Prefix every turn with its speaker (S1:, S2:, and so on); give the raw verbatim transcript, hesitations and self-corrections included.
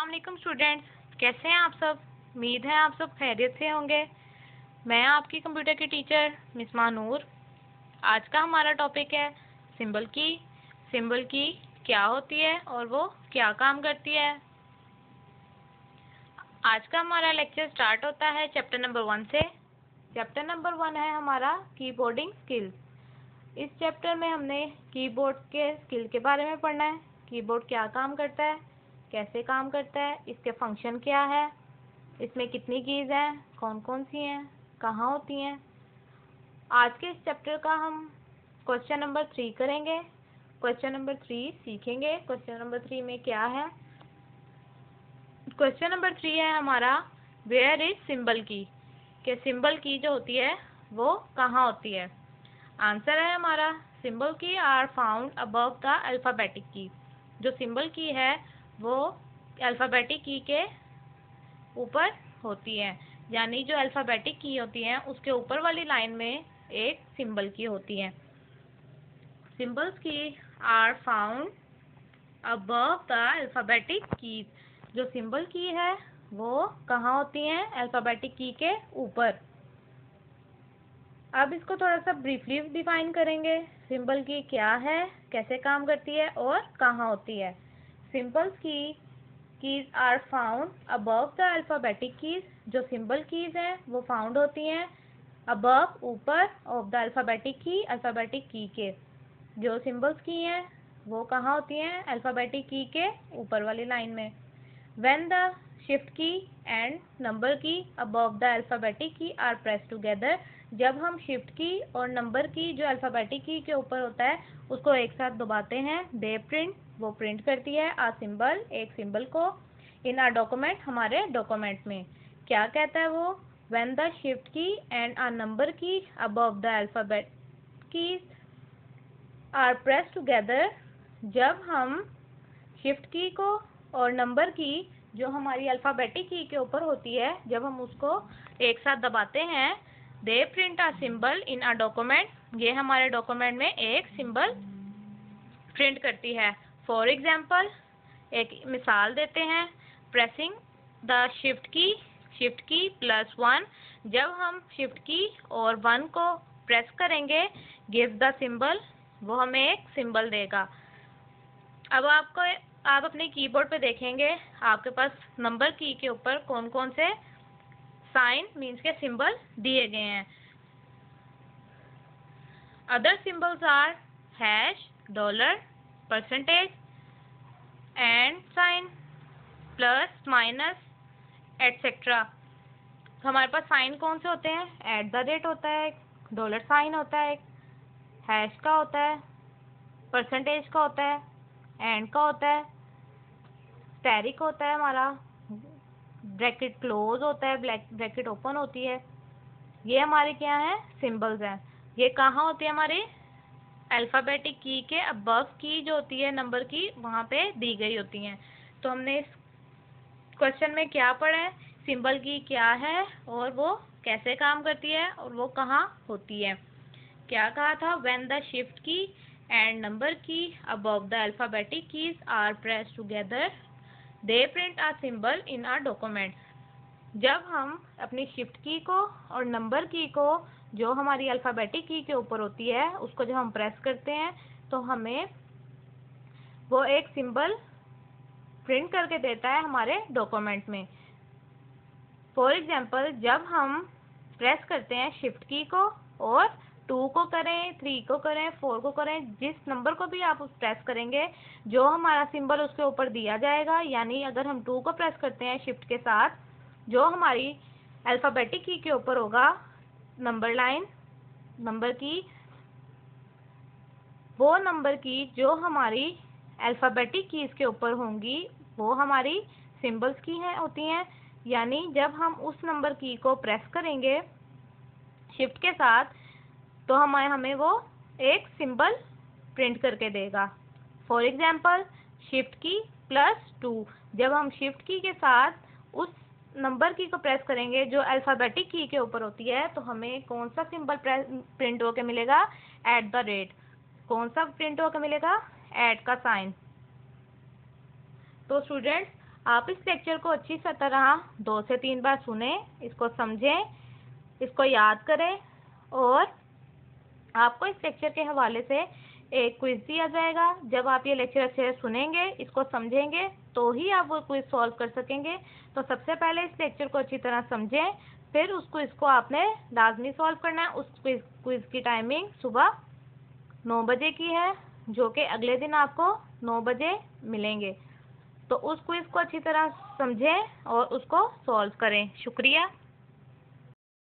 S1: अस्सलाम वालेकुम स्टूडेंट्स, कैसे हैं आप सब। उम्मीद है आप सब खैरियत से होंगे। मैं आपकी कंप्यूटर की टीचर मिस मानूर। आज का हमारा टॉपिक है सिंबल की। सिंबल की क्या होती है और वो क्या काम करती है। आज का हमारा लेक्चर स्टार्ट होता है चैप्टर नंबर वन से। चैप्टर नंबर वन है हमारा कीबोर्डिंग स्किल्स। इस चैप्टर में हमने कीबोर्ड के स्किल के बारे में पढ़ना है। कीबोर्ड क्या काम करता है, कैसे काम करता है, इसके फंक्शन क्या है, इसमें कितनी कीज हैं, कौन कौन सी हैं, कहाँ होती हैं। आज के इस चैप्टर का हम क्वेश्चन नंबर थ्री करेंगे। क्वेश्चन नंबर थ्री सीखेंगे। क्वेश्चन नंबर थ्री में क्या है। क्वेश्चन नंबर थ्री है हमारा वेयर इज सिंबल की, कि सिंबल की जो होती है वो कहाँ होती है। आंसर है हमारा symbol key are found above the alphabetic key. जो सिंबल की है वो अल्फ़ाबेटिक की के ऊपर होती है, यानी जो अल्फ़ाबेटिक की होती है उसके ऊपर वाली लाइन में एक सिंबल की होती है। Symbols key are found above the alphabetic key. जो सिंबल की है वो कहाँ होती हैं, अल्फ़ाबेटिक की के ऊपर। अब इसको थोड़ा सा ब्रीफली डिफाइन करेंगे। सिंबल की क्या है, कैसे काम करती है और कहाँ होती है। सिंबल्स की keys are found above the alphabetic keys. जो सिंबल कीज हैं वो फाउंड होती हैं अबव ऊपर of the alphabetic key, alphabetic key के। जो सिंबल्स की हैं वो कहाँ होती हैं, अल्फ़ाबेटिक की के ऊपर वाली लाइन में। When the shift key and number key above the alphabetic key are press together. जब हम शिफ्ट की और नंबर की जो अल्फ़ाबेटिक की के ऊपर होता है उसको एक साथ दबाते हैं, दे प्रिंट, वो प्रिंट करती है आ सिंबल, एक सिंबल को। इन आ डॉक्यूमेंट, हमारे डॉक्यूमेंट में क्या कहता है वो, when the shift key and a number key above the alphabet key are press together. जब हम शिफ्ट की को और नंबर की जो हमारी अल्फ़ाबेटिक की के ऊपर होती है, जब हम उसको एक साथ दबाते हैं, they print a symbol in a document. ये हमारे डॉक्यूमेंट में एक सिंबल प्रिंट करती है। फॉर एग्जाम्पल, एक मिसाल देते हैं, pressing the shift key, shift key plus one. जब हम शिफ्ट की और वन को प्रेस करेंगे, गिव द सिंबल, वो हमें एक सिंबल देगा। अब आपको आप अपने कीबोर्ड पे देखेंगे आपके पास नंबर की के ऊपर कौन कौन से साइन मीन्स के सिंबल दिए गए हैं। Other symbols are hash, dollar, percentage, and sign, plus, minus, etcetera. हमारे पास साइन कौन से होते हैं, एट द रेट होता है, डॉलर साइन होता है, हैश का होता है, परसेंटेज का होता है, एंड का होता है, स्टेरिक होता है हमारा, ब्रैकेट क्लोज होता है, ब्लैक ब्रैकेट ओपन होती है। ये हमारे क्या है, सिंबल्स हैं। ये कहाँ होती है, हमारी अल्फ़ाबेटिक की के अबव की जो होती है नंबर की, वहाँ पे दी गई होती हैं। तो हमने इस क्वेश्चन में क्या पढ़ा है, सिंबल की क्या है और वो कैसे काम करती है और वो कहाँ होती है। क्या कहा था, when the shift key and number key above the alphabetic keys are press together, they print a symbol in a document. जब हम अपनी शिफ्ट की को और नंबर की को जो हमारी अल्फ़ाबेटिक की के ऊपर होती है उसको जब हम प्रेस करते हैं तो हमें वो एक सिंबल प्रिंट करके देता है हमारे डॉक्यूमेंट में। फॉर एग्जांपल, जब हम प्रेस करते हैं शिफ्ट की को और टू को करें, थ्री को करें, फोर को करें, जिस नंबर को भी आप प्रेस करेंगे जो हमारा सिंबल उसके ऊपर दिया जाएगा। यानी अगर हम टू को प्रेस करते हैं शिफ्ट के साथ, जो हमारी अल्फ़ाबेटिक की के ऊपर होगा नंबर लाइन, नंबर की, वो नंबर की जो हमारी अल्फ़ाबेटिक कीज के ऊपर होंगी वो हमारी सिंबल्स की हैं होती हैं। यानी जब हम उस नंबर की को प्रेस करेंगे शिफ्ट के साथ तो हमें हमें वो एक सिंबल प्रिंट करके देगा। For example, shift key plus two. जब हम शिफ्ट की के साथ उस नंबर की को प्रेस करेंगे जो अल्फ़ाबेटिक की के ऊपर होती है तो हमें कौन सा सिंबल प्रिंट होकर मिलेगा, एट द रेट। कौन सा प्रिंट होकर मिलेगा, एट का साइन। तो स्टूडेंट्स, आप इस लेक्चर को अच्छी सी तरह दो से तीन बार सुने, इसको समझें, इसको याद करें और आपको इस लेक्चर के हवाले से एक क्विज दिया जाएगा। जब आप ये लेक्चर अच्छे से सुनेंगे, इसको समझेंगे, तो ही आप वो क्विज सॉल्व कर सकेंगे। तो सबसे पहले इस लेक्चर को अच्छी तरह समझें, फिर उस क्विज को आपने लाजमी सॉल्व करना है। उस क्विज क्विज की टाइमिंग सुबह नौ बजे की है, जो कि अगले दिन आपको नौ बजे मिलेंगे। तो उस क्विज को अच्छी तरह समझें और उसको सॉल्व करें। शुक्रिया।